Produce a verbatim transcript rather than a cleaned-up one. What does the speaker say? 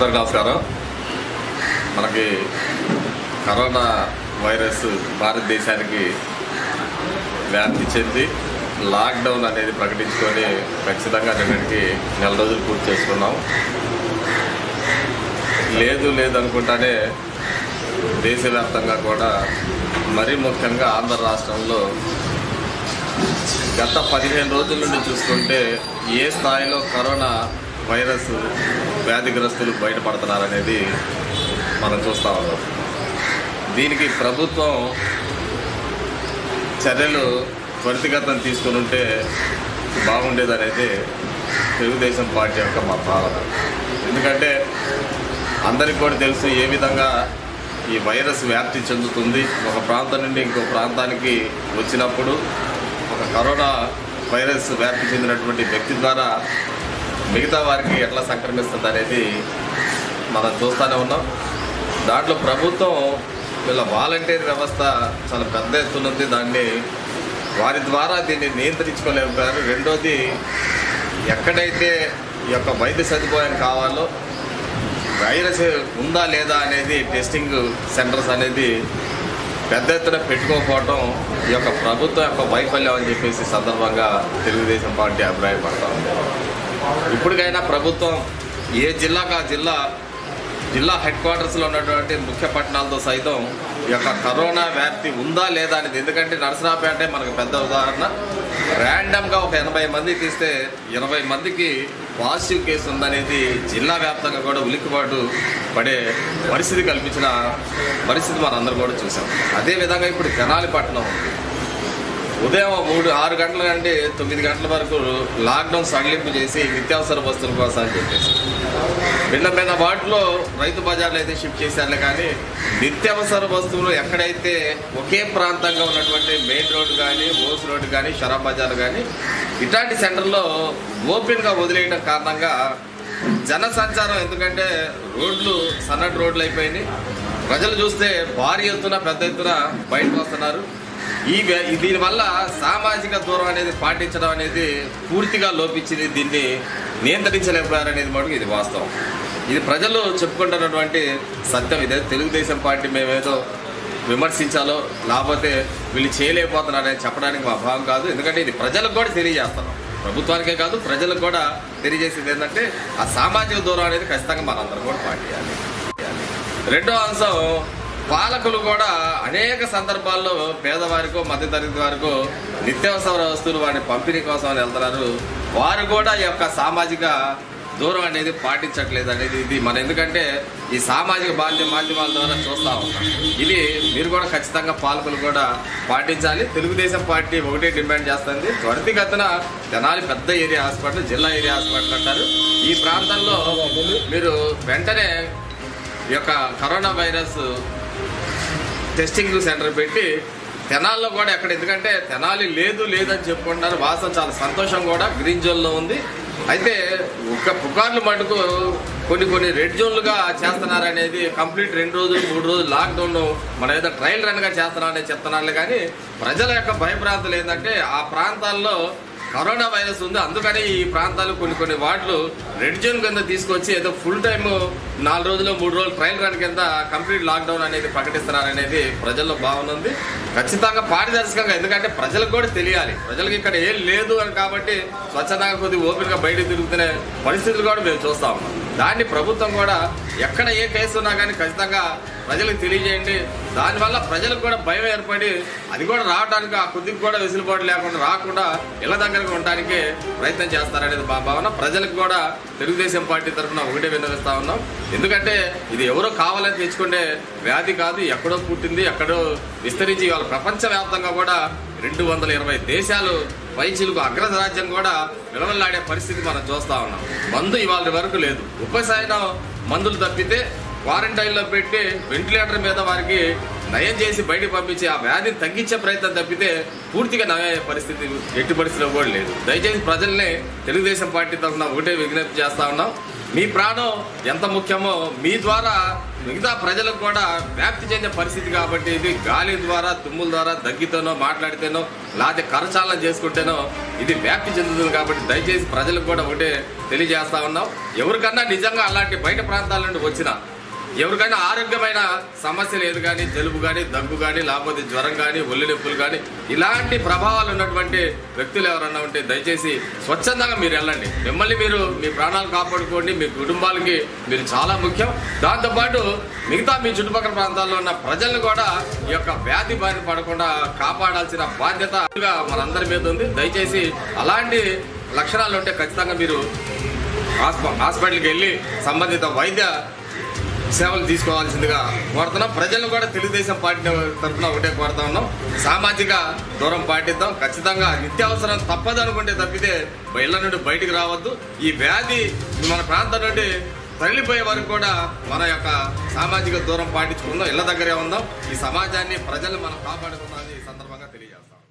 అందరికీ నమస్కారం. మనకి కరోనా వైరస్ భారతదేశానికి వ్యాప్తి చెంది లాక్డౌన్ అనేది ప్రకటించుకొని ఖచ్చితంగా నిన్నటికి నెల రోజులు పూర్తి చేసుకున్నాం. లేదు లేదనుకుంటానే దేశవ్యాప్తంగా కూడా మరీ ముఖ్యంగా ఆంధ్ర రాష్ట్రంలో గత పదిహేను రోజుల నుండి చూసుకుంటే ఏ స్థాయిలో కరోనా వైరస్ వ్యాధిగ్రస్తులు బయటపడుతున్నారనేది మనం చూస్తూ ఉన్నాం. దీనికి ప్రభుత్వం చర్యలు త్వరితగతిన తీసుకుని ఉంటే బాగుండేదనేది తెలుగుదేశం పార్టీ యొక్క మా భావన. ఎందుకంటే అందరికీ కూడా తెలుసు ఏ విధంగా ఈ వైరస్ వ్యాప్తి చెందుతుంది. ఒక ప్రాంతం నుండి ఇంకో ప్రాంతానికి వచ్చినప్పుడు ఒక కరోనా వైరస్ వ్యాప్తి చెందినటువంటి వ్యక్తి ద్వారా మిగతా వారికి ఎట్లా సంక్రమిస్తుంది అనేది మనం చూస్తూనే ఉన్నాం. దాంట్లో ప్రభుత్వం వీళ్ళ వాలంటీర్ వ్యవస్థ చాలా పెద్ద ఎత్తున ఉంది. దాన్ని వారి ద్వారా దీన్ని నియంత్రించుకోలేకపోయారు. రెండోది, ఎక్కడైతే ఈ యొక్క వైద్య సదుపాయం కావాలో వైరస్ ఉందా లేదా అనేది టెస్టింగ్ సెంటర్స్ అనేది పెద్ద ఎత్తున పెట్టుకోకపోవడం ఈ యొక్క ప్రభుత్వం యొక్క వైఫల్యం అని చెప్పేసి సందర్భంగా తెలుగుదేశం పార్టీ అభిప్రాయపడతా ఉంది. ఇప్పటికైనా ప్రభుత్వం ఏ జిల్లాకు ఆ జిల్లా జిల్లా హెడ్ క్వార్టర్స్లో ఉన్నటువంటి ముఖ్య పట్టణాలతో సైతం ఈ యొక్క కరోనా వ్యాప్తి ఉందా లేదా అనేది, ఎందుకంటే నరసరావుపేట మనకు పెద్ద ఉదాహరణ. ర్యాండమ్గా ఒక ఎనభై మంది తీస్తే ఎనభై మందికి పాజిటివ్ కేసు ఉందనేది జిల్లా వ్యాప్తంగా కూడా ఉలిక్కిపాటు పడే పరిస్థితి కల్పించిన పరిస్థితి మనందరం కూడా చూసాం. అదేవిధంగా ఇప్పుడు తెనాలి పట్టణం ఉంది. ఉదయం మూడు ఆరు గంటల నుండి తొమ్మిది గంటల వరకు లాక్డౌన్ సడలింపు చేసి నిత్యావసర వస్తువుల కోసం అని చెప్పేసి భిన్న భిన్న వాటిలో రైతు బజార్లు అయితే షిఫ్ట్ చేశారులే, కానీ నిత్యావసర వస్తువులు ఎక్కడైతే ఒకే ప్రాంతంగా ఉన్నటువంటి మెయిన్ రోడ్డు కానీ ఓస్ రోడ్డు కానీ షరాబ్ బజార్ కానీ ఇట్లాంటి సెంటర్లో ఓపెన్గా వదిలేయడం కారణంగా జన సంచారం, ఎందుకంటే రోడ్లు సన్నటి రోడ్లు అయిపోయినాయి. ప్రజలు చూస్తే భారీ ఎత్తున పెద్ద ఎత్తున బయటకు వస్తున్నారు. ఈ దీనివల్ల సామాజిక దూరం అనేది పాటించడం అనేది పూర్తిగా లోపించింది. దీన్ని నియంత్రించలేకపోయారనేది మటుకు ఇది వాస్తవం. ఇది ప్రజలు చెప్పుకుంటున్నటువంటి సత్యం. ఇదే తెలుగుదేశం పార్టీ మేమేదో విమర్శించాలో లేకపోతే వీళ్ళు చేయలేకపోతున్నారని చెప్పడానికి మా భావం కాదు. ఎందుకంటే ఇది ప్రజలకు కూడా తెలియజేస్తున్నాం, ప్రభుత్వానికే కాదు ప్రజలకు కూడా తెలియజేసేది ఏంటంటే ఆ సామాజిక దూరం అనేది ఖచ్చితంగా మనందరం కూడా పాటించాలి. రెండో అంశం, పాలకులు కూడా అనేక సందర్భాల్లో పేదవారికో మధ్యతరగతి వారికో నిత్యావసర వస్తువులు వారిని పంపిణీ కోసం అని వెళ్తున్నారు. వారు కూడా ఈ యొక్క సామాజిక దూరం అనేది పాటించట్లేదు అనేది ఇది మన, ఎందుకంటే ఈ సామాజిక బాధ్య మాధ్యమాల ద్వారా చూస్తూ ఉంటాం. ఇది మీరు కూడా ఖచ్చితంగా పాలకులు కూడా పాటించాలి. తెలుగుదేశం పార్టీ ఒకటే డిమాండ్ చేస్తుంది, త్వరితగతిన తెనాలి పెద్ద ఏరియా హాస్పిటల్, జిల్లా ఏరియా హాస్పిటల్ అంటారు, ఈ ప్రాంతంలో మీరు వెంటనే ఈ యొక్క కరోనా వైరస్ టెస్టింగ్ సెంటర్ పెట్టి తెనాల్లో కూడా ఎక్కడ, ఎందుకంటే తెనాలి లేదు లేదని చెప్పుకుంటున్నారు. వాస్తవం చాలా సంతోషం కూడా గ్రీన్ జోన్లో ఉంది. అయితే ఒక్క పుకార్లు మటుకు కొన్ని కొన్ని రెడ్ జోన్లుగా చేస్తున్నారనేది, కంప్లీట్ రెండు రోజులు మూడు రోజులు లాక్డౌన్ మనం ఏదో ట్రయల్ రన్గా చేస్తున్నారని చెప్తున్నారు. కానీ ప్రజల యొక్క భయభ్రాంతులు ఏంటంటే ఆ ప్రాంతాల్లో కరోనా వైరస్ ఉంది, అందుకని ఈ ప్రాంతాలు కొన్ని కొన్ని వార్డులు రెడ్ జోన్ కింద తీసుకొచ్చి ఏదో ఫుల్ టైమ్ నాలుగు రోజులు మూడు రోజులు ట్రయల్ రన్ కింద కంప్లీట్ లాక్డౌన్ అనేది ప్రకటిస్తున్నారనేది ప్రజల్లో భావన ఉంది. ఖచ్చితంగా పారదర్శకంగా, ఎందుకంటే ప్రజలకు కూడా తెలియాలి, ప్రజలకు ఇక్కడ ఏం లేదు అని, కాబట్టి స్వచ్ఛందంగా కొద్దిగా ఓపెన్గా బయట తిరుగుతున్న పరిస్థితులు కూడా మేము చూస్తా ఉన్నాం. దాన్ని ప్రభుత్వం కూడా ఎక్కడ ఏ కేసు ఉన్నా కానీ ఖచ్చితంగా ప్రజలకు తెలియజేయండి. దానివల్ల ప్రజలకు కూడా భయం ఏర్పడి అది కూడా రావడానికి ఆ కొద్దిగా కూడా వెసులుబాటు లేకుండా రాకుండా ఇళ్ల దగ్గరకు ఉండడానికి ప్రయత్నం చేస్తారనేది మా భావన. ప్రజలకు కూడా తెలుగుదేశం పార్టీ తరఫున ఒకటే విన్నవిస్తా ఉన్నాం. ఎందుకంటే ఇది ఎవరో కావాలని తెచ్చుకుంటే వ్యాధి కాదు, ఎక్కడో పుట్టింది, ఎక్కడో విస్తరించి ఇవాళ ప్రపంచవ్యాప్తంగా కూడా రెండు వందల ఇరవై దేశాలు పైచిలకు అగ్రరాజ్యం కూడా విలవలాడే పరిస్థితి మనం చూస్తా ఉన్నాం. మందు ఇవాళ వరకు లేదు, ఉపశమనం మందులు తప్పితే క్వారంటైన్లో పెట్టి వెంటిలేటర్ మీద వారికి నయం చేసి బయటకు పంపించి ఆ వ్యాధిని తగ్గించే ప్రయత్నం తప్పితే పూర్తిగా నయమయ్యే పరిస్థితి ఎట్టి పరిస్థితిలో కూడా లేదు. దయచేసి ప్రజల్ని తెలుగుదేశం పార్టీ తరఫున ఒకటే విజ్ఞప్తి చేస్తా ఉన్నాం, మీ ప్రాణం ఎంత ముఖ్యమో మీ ద్వారా మిగతా ప్రజలకు కూడా వ్యాప్తి చెందే పరిస్థితి కాబట్టి ఇది గాలి ద్వారా, తుమ్ముల ద్వారా, దగ్గితేనో, మాట్లాడితేనో, లేకపోతే కరచాలనం చేసుకుంటేనో ఇది వ్యాప్తి చెందుతుంది. కాబట్టి దయచేసి ప్రజలకు కూడా ఒకటే తెలియజేస్తా ఉన్నాం, ఎవరికన్నా నిజంగా అలాంటి బయట ప్రాంతాల నుండి వచ్చినా, ఎవరికైనా ఆరోగ్యమైన సమస్య లేదు కానీ, జలుబు కానీ, దగ్గు కానీ, లేకపోతే జ్వరం కానీ, ఒళ్ళు నొప్పులు కానీ, ఇలాంటి ప్రభావాలు ఉన్నటువంటి వ్యక్తులు ఎవరన్నా ఉంటే దయచేసి స్వచ్ఛందంగా మీరు వెళ్ళండి. మిమ్మల్ని మీరు మీ ప్రాణాలు కాపాడుకోండి, మీ కుటుంబాలకి మీరు చాలా ముఖ్యం. దాంతోపాటు మిగతా మీ చుట్టుపక్కల ప్రాంతాల్లో ఉన్న ప్రజలను కూడా ఈ యొక్క వ్యాధి బారిన పడకుండా కాపాడాల్సిన బాధ్యత మనందరి మీద ఉంది. దయచేసి అలాంటి లక్షణాలు ఉంటే ఖచ్చితంగా మీరు హాస్పిటల్కి వెళ్ళి సంబంధిత వైద్య సేవలు తీసుకోవాల్సిందిగా కోరుతున్నాం. ప్రజలను కూడా తెలుగుదేశం పార్టీ తరఫున ఒకటే కోరుతా ఉన్నాం, సామాజిక దూరం పాటిద్దాం. ఖచ్చితంగా నిత్యావసరం తప్పదు అనుకుంటే తప్పితే ఇళ్ల నుండి బయటికి రావద్దు. ఈ వ్యాధి మన ప్రాంతం నుండి తరలిపోయే వరకు కూడా మన యొక్క సామాజిక దూరం పాటించుకుందాం, ఇళ్ల దగ్గరే ఉందాం. ఈ సమాజాన్ని, ప్రజలు మనం కాపాడుకుందామని ఈ సందర్భంగా తెలియజేస్తాం.